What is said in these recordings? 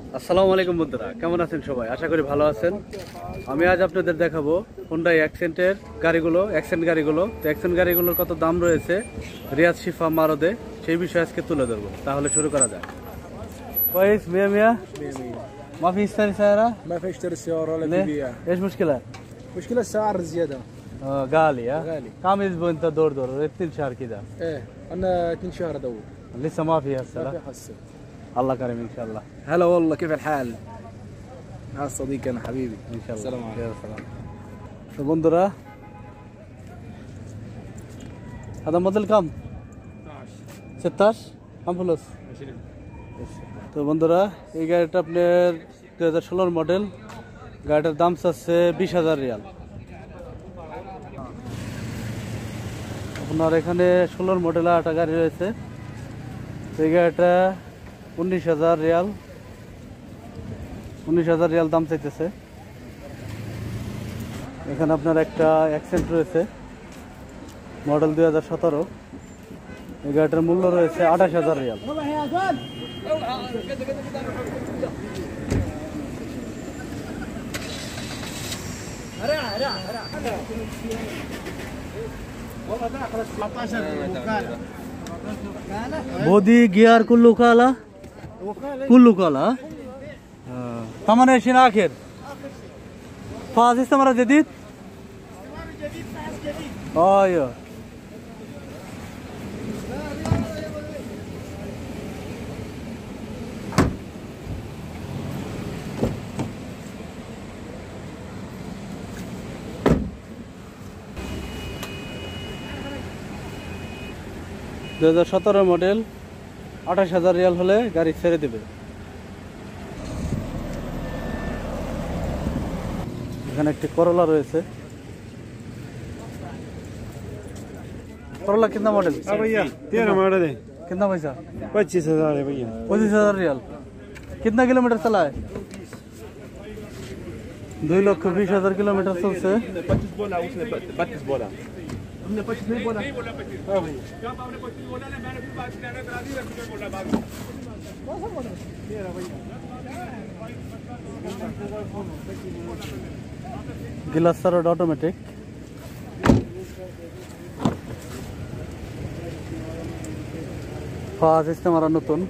আসসালামু আলাইকুম বন্ধুরা, কেমন আছেন সবাই? আশা করি ভালো আছেন। আমি আজ আপনাদের দেখাবো হোন্ডা অ্যাকসেন্টের গাড়িগুলো, তো অ্যাকসেন্ট গাড়িগুলোর কত দাম রয়েছে রিয়াদ শিফা মারদে, সেই বিষয়ে আজকে তুলে ধরবো। তাহলে শুরু করা যাক। كويس مية مية ما في يشتري سيارة؟ ما في اشتري السيارة ولا في ليه؟ بيع. ايش مشكلة؟ مشكلة السعر زيادة. غالي. ها؟ غالي. كم اسبوع انت دور 2 شهر كده؟ ايه انا 2 شهر ادور. لسه ما في هسه؟ ما في حسه. الله كريم ان شاء الله. هلا والله، كيف الحال؟ هذا صديقي انا حبيبي. ان شاء الله. السلام عليكم. السلام. তো বন্ধুরা, هذا موديل كم؟ 16 كم فلوس؟ 20. তো বন্ধুরা, এই গাড়িটা আপনার 2016 মডেল। গাড়িটার দাম চাচ্ছে 20,000 রিয়াল। আপনার এখানে 16 মডেলের একটা গাড়ি রয়েছে। এই গাড়িটা 19,000 রিয়াল, 19,000 রিয়াল দাম চাইতেছে। এখানে আপনার একটা অ্যাকসেন্ট রয়েছে, মডেল 2017। এই গাড়িটার মূল্য রয়েছে 28,000 রিয়াল। بودي جيار كله كالا طبعا ايش اخر فاز استمر جديد ايوه दो 2017 মডেল, 28,000 রিয়াল হলে গাড়ি ছেড়ে দেবে। এখানে একটি করলা রয়েছে। করলা कितना मॉडल? भैया 13 मॉडल है। कितना पैसा? 25,000 है भैया। 25,000 रियाल। कितना किलोमीटर चला है? 2,20,000 किलोमीटर चलছে। 25 बोला उसने, 32 बोला हमने, 25 नहीं बोला। हां भैया, जब आपने 25 बोला ना, मैंने फिर बात करने करा दी, फिर बोला बाद में कौन सा मॉडल? 13 भैया। Glass rod automatic. फाज इस्तेमाल नतून।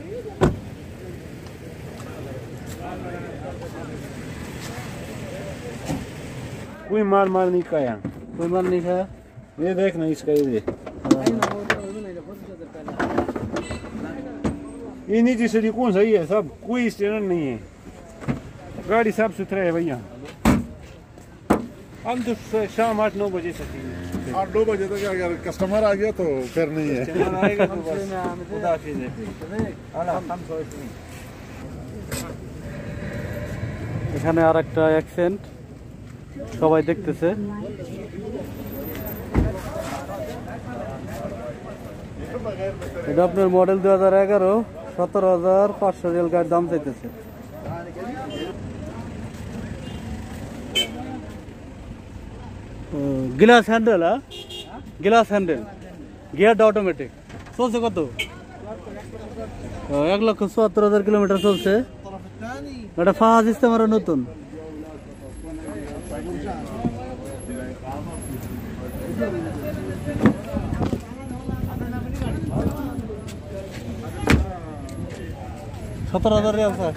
कोई माल नहीं खाया, कोई माल नहीं खाया। ये देखना इसका, ये देख, ये नीचे से कौन सही है, सब कोई स्टैंडर्ड नहीं है, गाड़ी साफ सुथरा है भैया। हम तो शाम 8-9 बजे से 8-9 बजे तक अगर कस्टमर आ गया तो फिर नहीं है। आएगा तो बस खुदा हाफिज़ है। এখানে আর একটা অ্যাকসেন্ট সবাই দেখতেছে। এটা আপনার মডেল 2011, 17,500 রিয়াল গাড়ির দাম চাইতেছে। গ্লাস হ্যান্ডেল, গ্লাস হ্যান্ডেল, গিয়ারটা অটোমেটিক। চলছে কত? 1,74,000 কিলোমিটার চলছে। এটা ফাজ ইস্তেমার নতুন। $17,000 রিয়াল স্যার।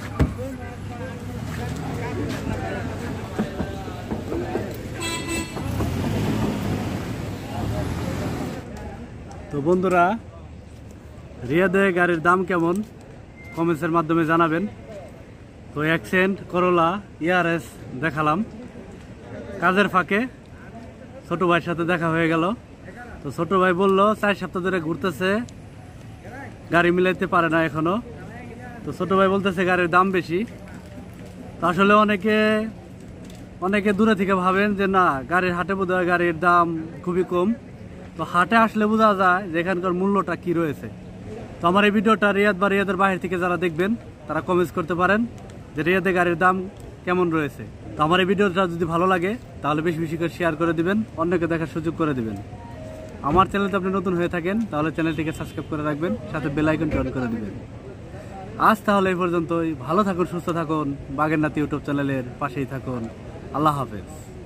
তো বন্ধুরা, রিয়াদে গাড়ির দাম কেমন কমেন্টসের মাধ্যমে জানাবেন। তো অ্যাকসেন্ট, করলা, ইয়ারএস দেখালাম। কাজের ফাঁকে ছোট ভাইয়ের সাথে দেখা হয়ে গেল। তো ছোট ভাই বলল 4 সপ্তাহ ধরে ঘুরতেছে, গাড়ি মিলাইতে পারে না এখনো। তো ছোট ভাই বলতেছে গাড়ির দাম বেশি। তো আসলে অনেকে দূরে থেকে ভাবেন যে না, গাড়ির হাটে বোধহয় গাড়ির দাম খুবই কম। তো হাটে আসলে বোঝা যায় যে এখানকার মূল্যটা কি রয়েছে। তো আমার এই ভিডিওটা রিয়াদ বা রিয়াদের বাইরে থেকে যারা দেখবেন তারা কমেন্টস করতে পারেন যে রিয়াদে গাড়ির দাম কেমন রয়েছে। তো আমার এই ভিডিওটা যদি ভালো লাগে তাহলে বেশি বেশি করে শেয়ার করে দিবেন, অন্যকে দেখার সুযোগ করে দিবেন। আমার চ্যানেলতে আপনি নতুন হয়ে থাকেন তাহলে চ্যানেলটিকে সাবস্ক্রাইব করে রাখবেন, সাথে বেল আইকনটি অন করে দিবেন। আজ তাহলে এই পর্যন্তই। ভালো থাকুন, সুস্থ থাকুন, বাগের নাতি ইউটিউব চ্যানেলের পাশেই থাকুন। আল্লাহ হাফেজ।